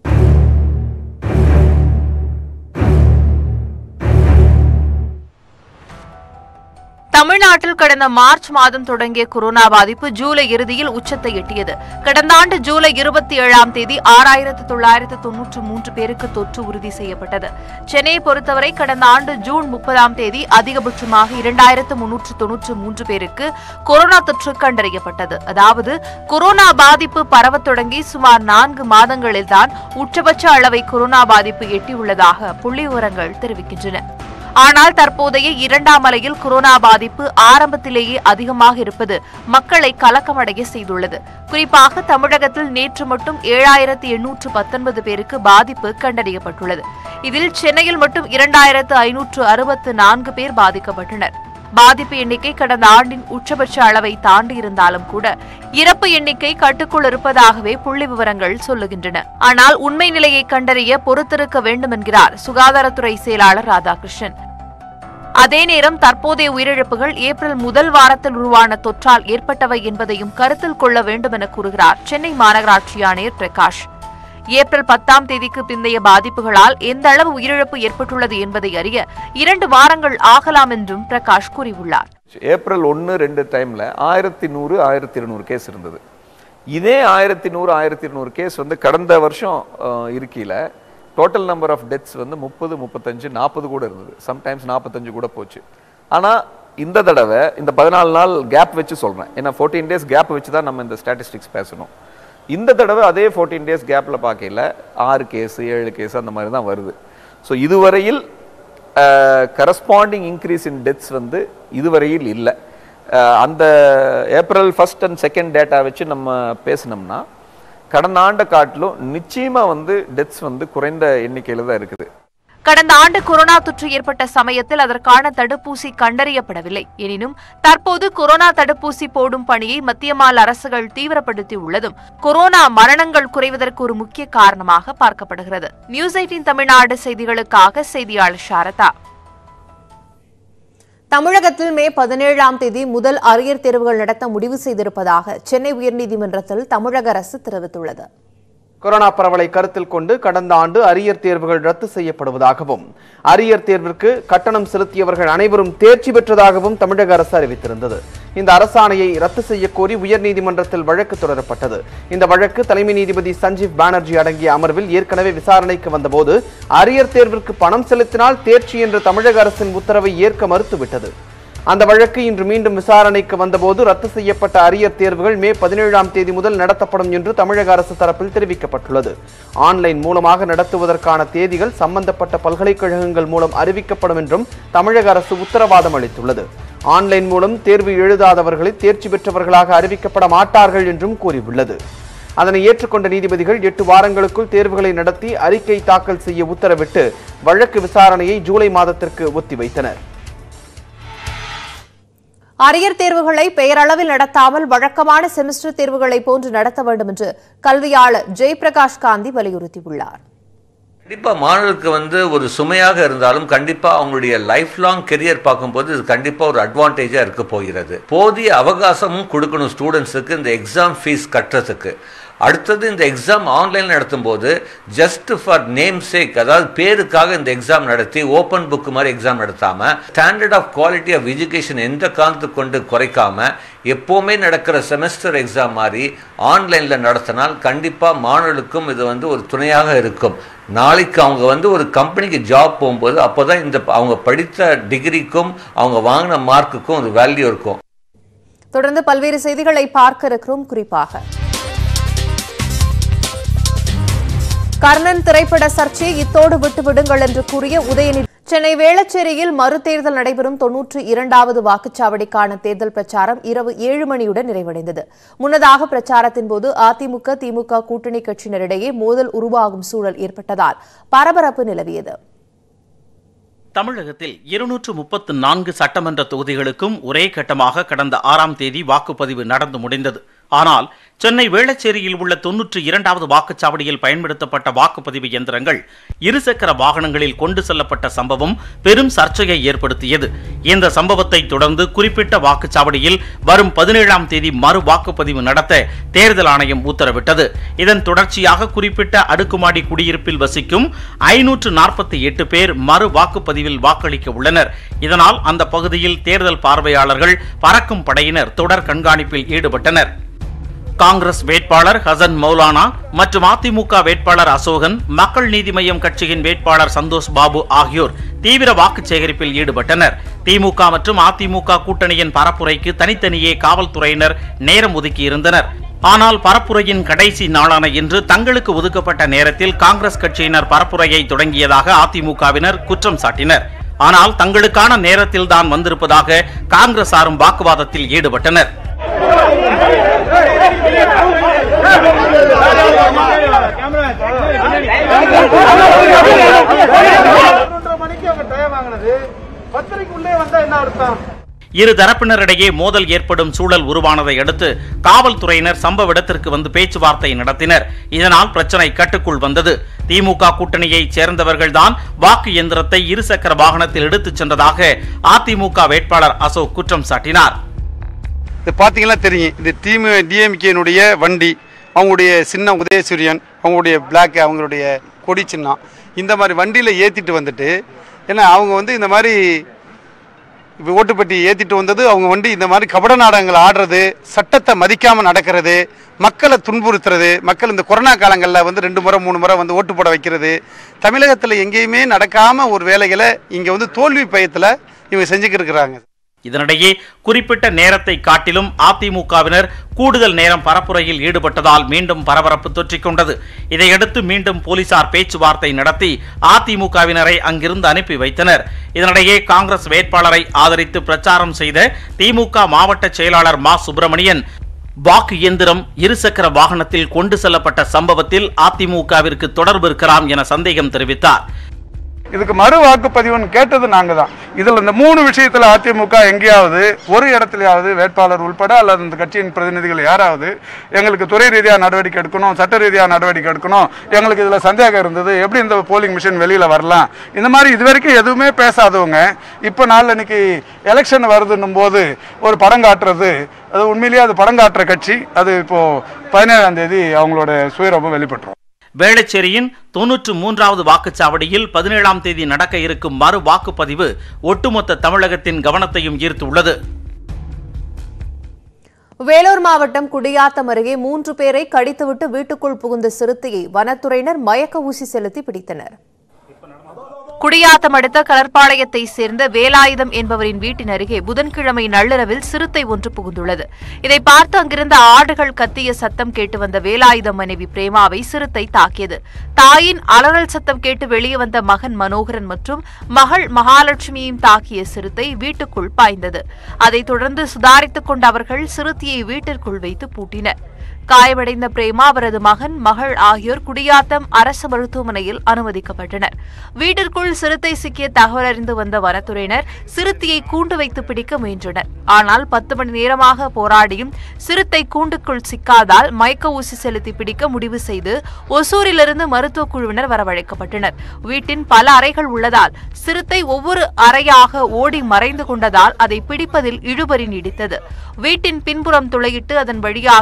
தமிழ்நாட்டில் கடந்த மார்ச் மாதம் தொடங்கிய கொரோனா பாதிப்பு ஜூலை இறுதியில் உச்சத்தை எட்டியது. கடந்த ஆண்டு ஜூலை 27ஆம் தேதி 6993 பேருக்கு தொற்று உறுதி செய்யப்பட்டது. சென்னையை பொறுத்தவரை கடந்த ஆண்டு ஜூன் 30ஆம் தேதி அதிகபட்சமாக 2393 பேருக்கு கொரோனா தொற்று கண்டறியப்பட்டது. அதாவது கொரோனா பாதிப்பு பரவத் தொடங்கி சுமார் 4 மாதங்களில்தான் உச்சபட்ச அளவை கொரோனா பாதிப்பு எட்டியுள்ளதாக புள்ளிவிவரங்கள் தெரிவிக்கின்றன. ஆனால் தற்போதைய 2ஆம் அலையில் கொரோனா பாதிப்பு ஆரம்பத்திலேயே அதிகமாக இருப்பது மக்களை கலக்கமடைய செய்துள்ளது. குறிப்பாக தமிழகத்தில் நேற்று மட்டும் 7819 பேருக்கு பாதிப்பு கண்டறியப்பட்டுள்ளது. இதில் சென்னையில் மட்டும் 2564 பேர் பாதிக்கப்பட்டனர். பாதிப்பு எண்ணிக்கை கடந்த ஆண்டின் உச்சபட்ச அளவை தாண்டி இருந்தாலும் கூட இறப்பு எண்ணிக்கை கட்டுக்குள் இருப்பதாகவே புள்ளி விவரங்கள் சொல்லுகின்றன. ஆனால் உண்மை நிலையை கண்டறிய பொறுத்திருக்க வேண்டும் என்கிறார் சுகாதாரத்துறை செயலாளர் ராதாகிருஷ்ணன். அதே நேரம் தற்போதைய உயிரிழப்புகள் ஏப்ரல் முதல் வாரத்தில் உருவான தொற்றால் ஏற்பட்டவை என்பதையும் கருத்தில் கொள்ள வேண்டும் என கூறுகிறார் சென்னை மாநகராட்சி ஆணையர் பிரகாஷ். ஏப்ரல் 10ஆம் தேதிக்கு பிந்தைய பாதிப்புகளால் எந்த அளவு உயிரிழப்பு ஏற்பட்டுள்ளது என்பதை அறிய 2 வாரங்கள் ஆகலாம் என்றும் பிரகாஷ் கூறியுள்ளார். ஏப்ரல் 1-2 டைம்ல 1100 1200 கேஸ் இருந்தது. இதே 1100 1200 கேஸ் கடந்த வருஷம் இருக்கையில டோட்டல் நம்பர் ஆஃப் டெத்ஸ் 30 35 40 கூட இருந்தது. சம்டைம்ஸ் 45 கூட போச்சு. ஆனா இந்த தடவை இந்த 14 நாள் கேப் வச்சு சொல்றேன், ஏன்னா 14 டேஸ் கேப் வச்சு தான் நம்ம இந்த ஸ்டாட்டிஸ்டிக்ஸ் பேசணும். இந்த தடவை அதே 14 டேஸ் கேப்ல பார்க்கல 6 கேஸ் 7 கேஸ் அந்த மாதிரி தான் வருது. ஸோ இதுவரையில் கரஸ்பாண்டிங் இன்க்ரீஸ் இன் டெத்ஸ் இதுவரையில் இல்லை. அந்த ஏப்ரல் 1 and 2 டேட்டா வச்சு நம்ம பேசினோம்னா கடந்த ஆண்டை காட்டிலும் நிச்சயமா டெத்ஸ் குறைந்த எண்ணிக்கையில தான் இருக்குது. கடந்த ஆண்டு கொரோனா தொற்று ஏற்பட்ட சமயத்தில் அதற்கான தடுப்பூசி கண்டறியப்படவில்லை. எனினும் தற்போது கொரோனா தடுப்பூசி போடும் பணியை மத்திய மாநில அரசுகள் தீவிரப்படுத்தியுள்ளதும் கொரோனா மரணங்கள் குறைவதற்கு ஒரு முக்கிய காரணமாக பார்க்கப்படுகிறது. நியூஸ் 18 தமிழ்நாடு செய்திகளுக்காக செய்தியாளர் சாரதா. தமிழகத்தில் மே 17ஆம் தேதி முதல் அரியர் தேர்வுகள் நடத்த முடிவு செய்திருப்பதாக சென்னை உயர்நீதிமன்றத்தில் தமிழக அரசு தெரிவித்துள்ளது. கொரோனா பரவலை கருத்தில் கொண்டு கடந்த ஆண்டு அரியர் தேர்வுகள் ரத்து செய்யப்படுவதாகவும் அரியர் தேர்விற்கு கட்டணம் செலுத்தியவர்கள் அனைவரும் தேர்ச்சி பெற்றதாகவும் தமிழக அரசு அறிவித்திருந்தது. இந்த அரசாணையை ரத்து செய்யக்கோரி உயர்நீதிமன்றத்தில் வழக்கு தொடரப்பட்டது. இந்த வழக்கு தலைமை நீதிபதி சஞ்சீவ் பானர்ஜி அடங்கிய அமர்வில் ஏற்கனவே விசாரணைக்கு வந்தபோது அரியர் தேர்விற்கு பணம் செலுத்தினால் தேர்ச்சி என்ற தமிழக அரசின் உத்தரவை ஏற்க மறுத்துவிட்டது. அந்த வழக்கு இன்று மீண்டும் விசாரணைக்கு வந்தபோது ரத்து செய்யப்பட்ட அரியர் தேர்வுகள் மே 17ஆம் தேதி முதல் நடத்தப்படும் என்று தமிழக அரசு தரப்பில் தெரிவிக்கப்பட்டுள்ளது. ஆன்லைன் மூலமாக நடத்துவதற்கான தேதிகள் சம்பந்தப்பட்ட பல்கலைக்கழகங்கள் மூலம் அறிவிக்கப்படும் என்றும் தமிழக அரசு உத்தரவாதம் அளித்துள்ளது. ஆன்லைன் மூலம் தேர்வு எழுதாதவர்களை தேர்ச்சி பெற்றவர்களாக அறிவிக்கப்பட மாட்டார்கள் என்றும் கூறியுள்ளது. அதனை ஏற்றுக்கொண்ட நீதிபதிகள் 8 வாரங்களுக்குள் தேர்வுகளை நடத்தி அறிக்கை தாக்கல் செய்ய உத்தரவிட்டு வழக்கு விசாரணையை ஜூலை மாதத்திற்கு ஒத்திவைத்தனர். அரியர் தேர்வுகளை பெயரளவில் நடத்தாமல் வழக்கமான செமஸ்டர் தேர்வுகளை போன்று நடத்த வேண்டும் என்று கல்வியாளர் ஜெயபிரகாஷ் காந்தி வலியுறுத்தியுள்ளார். கண்டிப்பாக மாணவருக்கு ஒரு சுமையாக இருந்தாலும் கண்டிப்பாக அவங்களுடைய லைஃப் லாங் கெரியர் பார்க்கும்போது இது கண்டிப்பாக ஒரு அட்வான்டேஜாக இருக்க போகிறது. போதிய அவகாசமும் கொடுக்கணும் ஸ்டூடெண்ட்ஸுக்கு இந்த எக்ஸாம் ஃபீஸ் கட்டுறதுக்கு. அடுத்தது இந்த எக்ஸாம் ஆன்லைனில் நடத்தும் போது ஜஸ்ட் ஃபார் நேம் சேக், அதாவது பேருக்காக இந்த எக்ஸாம் நடத்தி ஓப்பன் புக் மாதிரி எக்ஸாம் நடத்தாமல் standard of quality of education எந்த காரணத்துக்கு கொண்டு குறைக்காம எப்போவுமே நடக்கிற செமஸ்டர் எக்ஸாம் மாதிரி ஆன்லைனில் நடத்தினால் கண்டிப்பாக மாணவர்களுக்கும் இது ஒரு துணையாக இருக்கும். நாளைக்கு அவங்க ஒரு கம்பெனிக்கு ஜாப் போகும்போது அப்போ தான் இந்த அவங்க படித்த டிகிரிக்கும் அவங்க வாங்கின மார்க்குக்கும் ஒரு வேல்யூ இருக்கும். தொடர்ந்து பல்வேறு செய்திகளை பார்க்க இருக்கிறோம். குறிப்பாக கர்ணன் திரைப்பட சர்ச்சையை இத்தோடு விட்டுவிடுங்கள் என்று கூறிய உதயநிதி. சென்னை வேளச்சேரியில் மறுதேர்தல் நடைபெறும் 92வது வாக்குச்சாவடிக்கான தேர்தல் பிரச்சாரம் இரவு 7 மணியுடன் நிறைவடைந்தது. முன்னதாக பிரச்சாரத்தின் போது அதிமுக திமுக கூட்டணி கட்சியினரிடையே மோதல் உருவாகும் சூழல் ஏற்பட்டதால் பரபரப்பு நிலவியது. தமிழகத்தில் 234 சட்டமன்ற தொகுதிகளுக்கும் ஒரே கட்டமாக கடந்த 6ஆம் தேதி வாக்குப்பதிவு நடந்து முடிந்தது. ஆனால் சென்னை வேளச்சேரியில் உள்ள 92வது வாக்குச்சாவடியில் பயன்படுத்தப்பட்ட வாக்குப்பதிவு இயந்திரங்கள் இருசக்கர வாகனங்களில் கொண்டு செல்லப்பட்ட சம்பவம் பெரும் சர்ச்சையை ஏற்படுத்தியது. இந்த சம்பவத்தை தொடர்ந்து குறிப்பிட்ட வாக்குச்சாவடியில் வரும் 17ஆம் தேதி மறு வாக்குப்பதிவு நடத்த தேர்தல் ஆணையம் உத்தரவிட்டது. இதன் தொடர்ச்சியாக குறிப்பிட்ட அடுக்குமாடி குடியிருப்பில் வசிக்கும் 548 பேர் மறு வாக்குப்பதிவில் வாக்களிக்க உள்ளனர். இதனால் அந்த பகுதியில் தேர்தல் பார்வையாளர்கள், பறக்கும் படையினர் தொடர் கண்காணிப்பில் ஈடுபட்டனர். காங்கிரஸ் வேட்பாளர் ஹசன் மௌலானா மற்றும் அதிமுக வேட்பாளர் அசோகன், மக்கள் நீதி மய்யம் கட்சியின் வேட்பாளர் சந்தோஷ் பாபு ஆகியோர் தீவிர வாக்கு சேகரிப்பில் ஈடுபட்டனர். திமுக மற்றும் அதிமுக கூட்டணியின் பரப்புரைக்கு தனித்தனியே காவல்துறையினர் நேரம் ஒதுக்கியிருந்தனர். ஆனால் பரப்புரையின் கடைசி நாளான இன்று தங்களுக்கு ஒதுக்கப்பட்ட நேரத்தில் காங்கிரஸ் கட்சியினர் பரப்புரையை தொடங்கியதாக அதிமுகவினர் குற்றம் சாட்டினர். ஆனால் தங்களுக்கான நேரத்தில் தான் வந்திருப்பதாக காங்கிரசாரும் வாக்குவாதத்தில் ஈடுபட்டனர். இரு தரப்பினரிடையே மோதல் ஏற்படும் சூழல் உருவானதை அடுத்து காவல்துறையினர் சம்பவ இடத்திற்கு வந்து பேச்சுவார்த்தை நடத்தினர். இதனால் பிரச்சனை கட்டுக்குள் வந்தது. திமுக கூட்டணியைச் சேர்ந்தவர்கள்தான் வாக்கு இயந்திரத்தை இருசக்கர வாகனத்தில் எடுத்துச் சென்றதாக அதிமுக வேட்பாளர் அசோக் குற்றம் சாட்டினார். இது பார்த்தீங்கன்னா தெரியும், இது டிஎம்கேனுடைய வண்டி, அவங்களுடைய சின்னம் உதயசூரியன், அவங்களுடைய பிளாக், அவங்களுடைய கொடி சின்னம், இந்த மாதிரி வண்டியில் ஏற்றிட்டு வந்துட்டு, ஏன்னா அவங்க இந்த மாதிரி ஓட்டுப்பட்டி ஏற்றிட்டு வந்தது அவங்க வண்டி இந்த மாதிரி கபட நாடகங்கள் ஆடுறது, சட்டத்தை மதிக்காமல் நடக்கிறது, மக்களை துன்புறுத்துறது, மக்கள் இந்த கொரோனா காலங்களில் 2 முறை 3 முறை ஓட்டு போட வைக்கிறது, தமிழகத்தில் எங்கேயுமே நடக்காமல் ஒரு வேலைகளை இங்கே தோல்வி பயத்தில் இவங்க செஞ்சுக்கிட்டு இருக்கிறாங்க. இதனிடையே குறிப்பிட்ட நேரத்தை காட்டிலும் அதிமுகவினர் கூடுதல் நேரம் பரப்புரையில் ஈடுபட்டதால் மீண்டும் பரபரப்பு தொற்றிக்கொண்டது. இதையடுத்து மீண்டும் போலீசார் பேச்சுவார்த்தை நடத்தி அதிமுகவினரை அங்கிருந்து அனுப்பி வைத்தனர். இதனிடையே காங்கிரஸ் வேட்பாளரை ஆதரித்து பிரச்சாரம் செய்த திமுக மாவட்ட செயலாளர் மா சுப்பிரமணியன் வாக்கு இயந்திரம் இருசக்கர வாகனத்தில் கொண்டு செல்லப்பட்ட சம்பவத்தில் அதிமுகவிற்கு தொடர்பு இருக்கலாம் என சந்தேகம் தெரிவித்தார். இதுக்கு மறு வாக்குப்பதிவுன்னு கேட்டது நாங்கள் தான். இதில் இந்த 3 விஷயத்தில் அதிமுக எங்கேயாவது ஒரு இடத்துலையாவது வேட்பாளர் உள்பட அல்லது இந்த கட்சியின் பிரதிநிதிகள் யாராவது எங்களுக்கு துறை ரீதியாக நடவடிக்கை எடுக்கணும், சட்ட ரீதியாக நடவடிக்கை எடுக்கணும், எங்களுக்கு இதில் சந்தேகம் இருந்தது, எப்படி இந்த போலிங் மிஷின் வெளியில் வரலாம், இந்த மாதிரி இது வரைக்கும் எதுவுமே பேசாதவங்க இப்போ நாளைக்கு எலெக்ஷன் வருதுன்னும் போது ஒரு படம் காட்டுறது, அது உண்மையிலேயே அது படம் காட்டுற கட்சி. அது இப்போது 17ஆம் தேதி அவங்களோட சுயரூபம் வெளிப்பட்டுரும். வேளச்சேரியின் 93வது வாக்குச்சாவடியில் 17ஆம் தேதி நடக்க இருக்கும் மறு வாக்குப்பதிவு ஒட்டுமொத்த தமிழகத்தின் கவனத்தையும் ஈர்த்துள்ளது. வேலூர் மாவட்டம் குடியாத்தம் அருகே 3 பேரை கடித்துவிட்டு வீட்டுக்குள் புகுந்த சிறுத்தையை வனத்துறையினர் மயக்க ஊசி செலுத்தி பிடித்தனர். குடியாத்தம் அடுத்த கலர்பாளையத்தை சேர்ந்த வேலாயுதம் என்பவரின் வீட்டின் அருகே புதன்கிழமை நள்ளிரவில் சிறுத்தை ஒன்று புகுந்துள்ளது. இதை பார்த்து அங்கிருந்த ஆடுகள் கத்திய சத்தம் கேட்டு வந்த வேலாயுதம் மனைவி பிரேமாவை சிறுத்தை தாக்கியது. தாயின் அலறல் சத்தம் கேட்டு வெளியே வந்த மகன் மனோகரன் மற்றும் மகள் மகாலட்சுமியையும் தாக்கிய சிறுத்தை வீட்டுக்குள் பாய்ந்தது. அதைத் தொடர்ந்து சுதாரித்துக் கொண்ட அவர்கள் சிறுத்தையை வீட்டிற்குள் வைத்து பூட்டினர். காயமடைந்த பிரேமா, அவரது மகன், மகள் ஆகியோர் குடியாத்தம் அரசு மருத்துவமனையில் அனுமதிக்கப்பட்டனர். வீட்டிற்குள் சிறுத்தை சிக்கிய தகவல் அறிந்து வந்த வனத்துறையினர் சிறுத்தையை கூண்டு வைத்து பிடிக்க முயன்றனர். ஆனால் 10 மணி நேரமாக போராடியும் சிறுத்தை கூண்டுக்குள் சிக்காதால் மயக்க ஊசி செலுத்தி பிடிக்க முடிவு செய்து ஒசூரிலிருந்து மருத்துவ குழுவினர் வரவழைக்கப்பட்டனர். வீட்டின் பல அறைகள் உள்ளதால் சிறுத்தை ஒவ்வொரு அறையாக ஓடி மறைந்து கொண்டதால் அதை பிடிப்பதில் இழுபறி நீடித்தது. வீட்டின் பின்புறம் துளையிட்டு அதன் வழியாக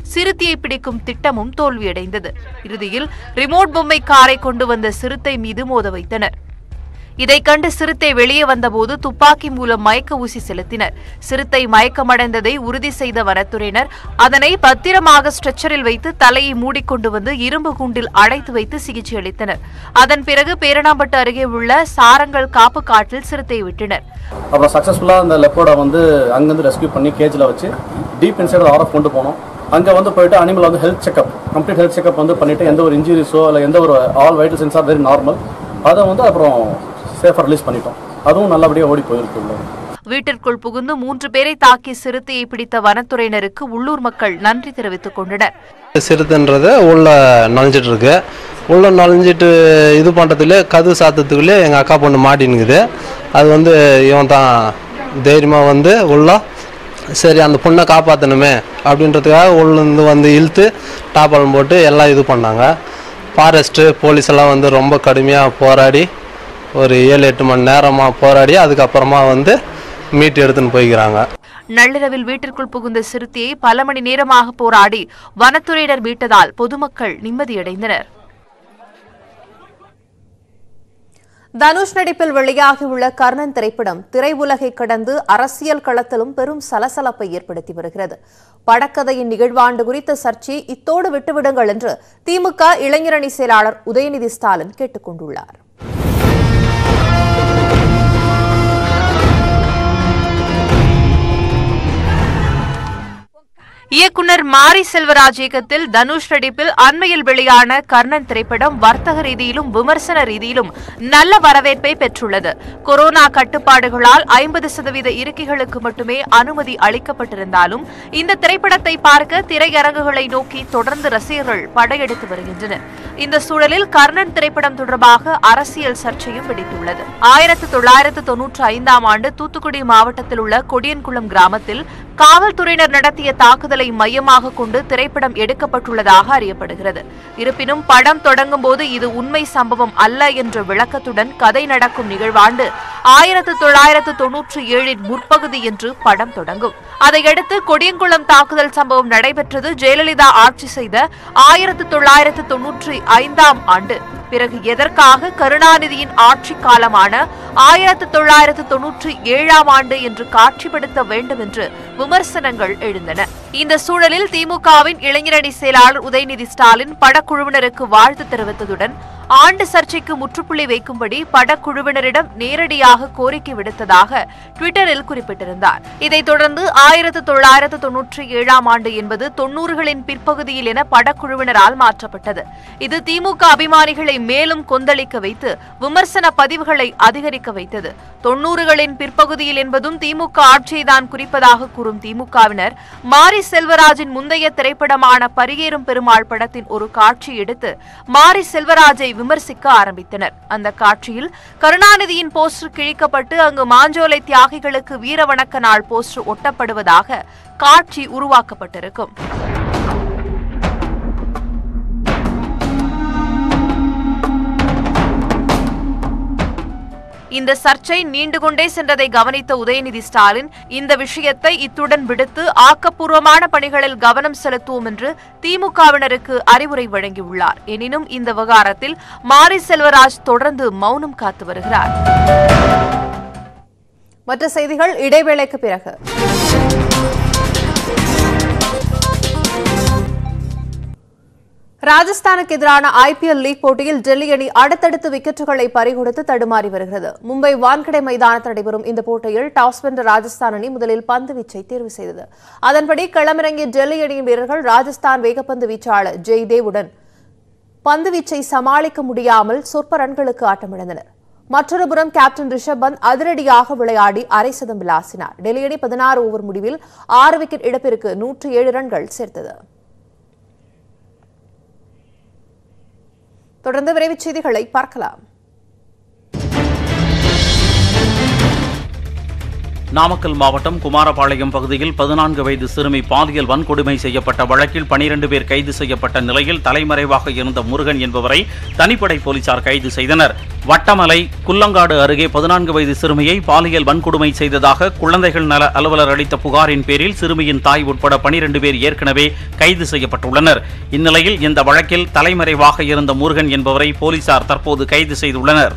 சிறுத்தையை பிடிக்கும் திட்டமும் தோல்வியடைந்தது. இறுதியில் ரிமோட் பொம்மை காரை கொண்டு வந்த சிறுத்தை மீது மோத வைத்தனர். இதை கண்டு சிறுத்தை வெளியே வந்தபோது துப்பாக்கி மூலம் மயக்க ஊசி செலுத்தினர். சிறுத்தை மயக்கமடைந்ததை உறுதி செய்த வனத்துறையினர் அதனை பத்திரமாக ஸ்ட்ரெச்சரில் வைத்து தலையை மூடிக்கொண்டு வந்து இரும்பு கூண்டில் அடைத்து வைத்து சிகிச்சை அளித்தனர். அதன் பிறகு பேரணாம்பட்டு அருகே உள்ள சாரங்கல் காப்பு காட்டில் சிறுத்தையை விட்டனர். அப்புறம் சக்ஸஸ்ஃபுல்லாக அந்த லெப்போட வந்து அங்கேருந்து ரெஸ்கியூ பண்ணி கேஜில் வச்சு டீப் இன்சைட் ஆர்எஃப் கொண்டு போனோம். அங்கே வந்து போயிட்டு அனிமல் வந்து health checkup, complete health checkup வந்து பண்ணிவிட்டு எந்த ஒரு இன்ஜுரிஸோ இல்லை எந்த ஒரு all vital signs are very normal, அதை வந்து அப்புறம் சேஃபாக ரிலீஸ் பண்ணிட்டோம். அதுவும் நல்லபடியாக ஓடி போயிருக்கு. வீட்டிற்குள் புகுந்து 3 பேரை தாக்கி சிறுத்தையை பிடித்த வனத்துறையினருக்கு உள்ளூர் மக்கள் நன்றி தெரிவித்துக் கொண்டனர். சிறுத்தைன்றது உள்ள நுழைஞ்சிட்டு இருக்கு. உள்ள நுழைஞ்சிட்டு இது பண்ணுறதுல கதவு சாத்தத்துக்குள்ளே எங்கள் அக்கா பொண்ணு மாட்டினுக்குது. அது வந்து இவன் தான் தைரியமாக வந்து உள்ள சரி அந்த பொண்ணை காப்பாற்றணுமே அப்படின்றதுக்காக உள்ளேருந்து வந்து இழுத்து டாப்பாலம் போட்டு எல்லாம் இது பண்ணாங்க. ஃபாரஸ்ட்டு போலீஸ் எல்லாம் வந்து ரொம்ப கடுமையாக போராடி ஒரு 7-8 மணி நேரமாக போராடி அதுக்கப்புறமா வந்து மீட்டு எடுத்துன்னு போய்க்கிறாங்க. நள்ளிரவில் வீட்டிற்குள் புகுந்த சிறுத்தையை பல மணி நேரமாக போராடி வனத்துறையினர் மீட்டதால் பொதுமக்கள் நிம்மதியடைந்தனர். தனுஷ் நடிப்பில் வெளியாகியுள்ள கர்ணன் திரைப்படம் திரையுலகை கடந்து அரசியல் களத்திலும் பெரும் சலசலப்பை ஏற்படுத்தி வருகிறது. படக்கதையின் நிகழ்வாண்டு குறித்த சர்ச்சையை இத்தோடு விட்டுவிடுங்கள் என்று திமுக இளைஞரணி செயலாளர் உதயநிதி ஸ்டாலின் கேட்டுக் கொண்டுள்ளார். இயக்குனர் மாரி செல்வராஜ் இயக்கத்தில் தனுஷ் நடிப்பில் அண்மையில் வெளியான கர்ணன் திரைப்படம் வர்த்தக ரீதியிலும் விமர்சன ரீதியிலும் நல்ல வரவேற்பை பெற்றுள்ளது. கொரோனா கட்டுப்பாடுகளால் 50% இருக்கைகளுக்கு மட்டுமே அனுமதி அளிக்கப்பட்டிருந்தாலும் இந்த திரைப்படத்தை பார்க்க திரையரங்குகளை நோக்கி தொடர்ந்து ரசிகர்கள் படையெடுத்து வருகின்றனர். இந்த சூழலில் கர்ணன் திரைப்படம் தொடர்பாக அரசியல் சர்ச்சையும் வெடித்துள்ளது. 1995ஆம் ஆண்டு தூத்துக்குடி மாவட்டத்தில் உள்ள கொடியன்குளம் கிராமத்தில் காவல்துறையினர் நடத்திய தாக்குதலை மையமாக கொண்டு திரைப்படம் எடுக்கப்பட்டுள்ளதாக அறியப்படுகிறது. இருப்பினும் படம் தொடங்கும் போது இது உண்மை சம்பவம் அல்ல என்ற விளக்கத்துடன் கதை நடக்கும் நிகழ்வாண்டு 1997 முற்பகுதி என்று படம் தொடங்கும். அதையடுத்து கொடியங்குளம் தாக்குதல் சம்பவம் நடைபெற்றது ஜெயலலிதா ஆட்சி செய்த 1995ஆம் ஆண்டு. பிறகு எதற்காக கருணாநிதியின் ஆட்சி காலமான 1997ஆம் ஆண்டு என்று காட்சிப்படுத்த வேண்டும் என்று விமர்சனங்கள் எழுந்தன. இந்த சூழலில் திமுகவின் இளைஞரணி செயலாளர் உதயநிதி ஸ்டாலின் படக்குழுவினருக்கு வாழ்த்து தெரிவித்ததுடன் ஆண்டு சர்ச்சைக்கு முற்றுப்புள்ளி வைக்கும்படி படக்குழுவினரிடம் நேரடியாக கோரிக்கை விடுத்ததாக ட்விட்டரில் குறிப்பிட்டிருந்தார். இதைத் தொடர்ந்து 1997ஆம் ஆண்டு என்பது 90களின் பிற்பகுதியில் என படக்குழுவினரால் மாற்றப்பட்டது. இது திமுக அபிமானிகளை மேலும் கொந்தளிக்க வைத்து விமர்சன பதிவுகளை அதிகரிக்க வைத்தது. 90களின் பிற்பகுதியில் என்பதும் திமுக ஆட்சியைதான் குறிப்பதாக கூறும் திமுகவினர் மாரி செல்வராஜின் முந்தைய திரைப்படமான பரியேறும் பெருமாள் படத்தின் ஒரு காட்சி எடுத்து மாரி செல்வராஜை விமர்சிக்க ஆரம்பித்தனர். அந்த காட்சியில் கருணாநிதியின் போஸ்டர் கிழிக்கப்பட்டு அங்கு மாஞ்சோலை தியாகிகளுக்கு வீர வணக்க நாள் போஸ்டர் ஒட்டப்படுவதாக காட்சி உருவாக்கப்பட்டிருக்கும். இந்த சர்ச்சை நீண்டு கொண்டே சென்றதை கவனித்த உதயநிதி ஸ்டாலின் இந்த விஷயத்தை இத்துடன் விடுத்து ஆக்கப்பூர்வமான பணிகளில் கவனம் செலுத்துவோம் என்று திமுகவினருக்கு அறிவுரை வழங்கியுள்ளார். எனினும் இந்த விவகாரத்தில் மாரி செல்வராஜ் தொடர்ந்து மௌனம் காத்து வருகிறார். மற்ற செய்திகள் இடைவேளைக்கு பிறகு. ராஜஸ்தானுக்கு எதிரான IPL லீக் போட்டியில் டெல்லி அணி அடுத்தடுத்து விக்கெட்டுகளை பறிகொடுத்து தடுமாறி வருகிறது. மும்பை வான்கடை மைதானத்தில் நடைபெறும் இந்த போட்டியில் டாஸ் வென்ற ராஜஸ்தான் அணி முதலில் பந்து வீச்சை தேர்வு செய்தது. அதன்படி களமிறங்கிய டெல்லி அணியின் வீரர்கள் ராஜஸ்தான் வேகப்பந்து வீச்சாளர் ஜெய்தேவுடன் பந்து வீச்சை சமாளிக்க முடியாமல் சொற்ப ரன்களுக்கு ஆட்டமிழந்தனர். மற்றொருபுறம் கேப்டன் ரிஷப் பந்த் அதிரடியாக விளையாடி அரை சதம் விளாசினார். டெல்லி அணி 16 ஓவர் முடிவில் 6 விக்கெட் இழப்பிற்கு 107 ரன்கள் சேர்த்தது. தொடர்ந்து விரைவுச் செய்திகளை பார்க்கலாம். நாமக்கல் மாவட்டம் குமாரபாளையம் பகுதியில் 14 வயது சிறுமி பாலியல் வன்கொடுமை செய்யப்பட்ட வழக்கில் 12 பேர் கைது செய்யப்பட்ட நிலையில் தலைமறைவாக இருந்த முருகன் என்பவரை தனிப்படை போலீசார் கைது செய்தனர். வட்டமலை குள்ளங்காடு அருகே 14 வயது சிறுமியை பாலியல் வன்கொடுமை செய்ததாக குழந்தைகள் நல அலுவலர் அளித்த புகாரின் பேரில் சிறுமியின் தாய் உட்பட 12 பேர் ஏற்கனவே கைது செய்யப்பட்டுள்ளனர். இந்நிலையில் இந்த வழக்கில் தலைமறைவாக இருந்த முருகன் என்பவரை போலீசார் தற்போது கைது செய்துள்ளனர்.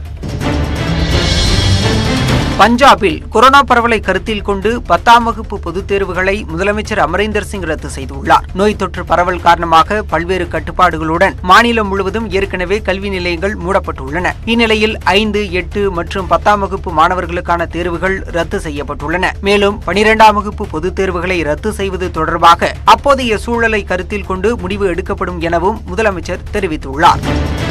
பஞ்சாபில் கொரோனா பரவலை கருத்தில் கொண்டு 10ஆம் வகுப்பு பொதுத் தேர்வுகளை முதலமைச்சர் அமரேந்தர் சிங் ரத்து செய்துள்ளார். நோய் தொற்று பரவல் காரணமாக பல்வேறு கட்டுப்பாடுகளுடன் மாநிலம் முழுவதும் ஏற்கனவே கல்வி நிலையங்கள் மூடப்பட்டுள்ளன. இந்நிலையில் 5, 8 மற்றும் 10ஆம் வகுப்பு மாணவர்களுக்கான தேர்வுகள் ரத்து செய்யப்பட்டுள்ளன. மேலும் 12ஆம் வகுப்பு பொதுத் தேர்வுகளை ரத்து செய்வது தொடர்பாக அப்போதைய சூழலை கருத்தில் கொண்டு முடிவு எடுக்கப்படும் எனவும் முதலமைச்சர் தெரிவித்துள்ளார்.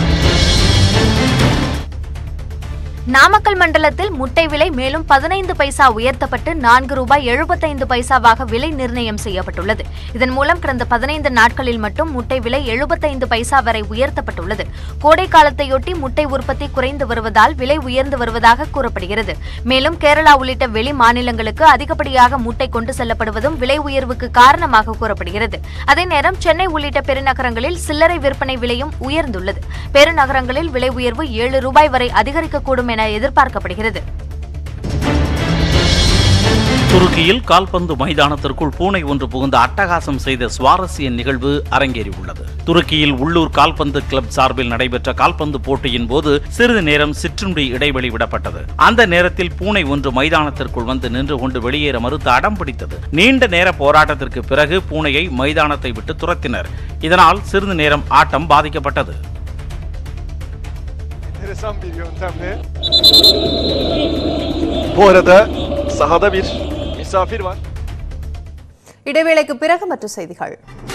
நாமக்கல் மண்டலத்தில் முட்டை விலை மேலும் 15 பைசா உயர்த்தப்பட்டு ₹4.75 விலை நிர்ணயம் செய்யப்பட்டுள்ளது. இதன் மூலம் கடந்த 15 நாட்களில் மட்டும் முட்டை விலை 75 பைசா வரை உயர்த்தப்பட்டுள்ளது. கோடை காலத்தையொட்டி முட்டை உற்பத்தி குறைந்து வருவதால் விலை உயர்ந்து வருவதாக கூறப்படுகிறது. மேலும் கேரளா உள்ளிட்ட வெளி மாநிலங்களுக்கு அதிகப்படியாக முட்டை கொண்டு செல்லப்படுவதும் விலை உயர்வுக்கு காரணமாக கூறப்படுகிறது. அதே நேரம் சென்னை உள்ளிட்ட பெருநகரங்களில் சில்லறை விற்பனை விலையும் உயர்ந்துள்ளது. பெருநகரங்களில் விலை உயர்வு ₹7 வரை அதிகரிக்கக்கூடும் என எதிர்பார்க்கப்படுகிறது. துருக்கியில் கால்பந்து மைதானத்திற்குள் பூனை ஒன்று புகுந்து அட்டகாசம் செய்த சுவாரஸ்ய நிகழ்வு அரங்கேறியுள்ளது. துருக்கியில் உள்ளூர் கால்பந்து கிளப் சார்பில் நடைபெற்ற கால்பந்து போட்டியின் போது சிறிது நேரம் சிற்றுண்டி இடைவெளி விடப்பட்டது. அந்த நேரத்தில் பூனை ஒன்று மைதானத்திற்குள் வந்து நின்று கொண்டு வெளியேற மறுத்து அடம் பிடித்தது. நீண்ட நேர போராட்டத்திற்கு பிறகு பூனையை மைதானத்தை விட்டு துரத்தினர். இதனால் சிறிது நேரம் ஆட்டம் பாதிக்கப்பட்டது. Bir yöntemle. Bu arada sahada bir misafir var. இடைவேளைக்கு பிறகு மற்ற செய்திகள்.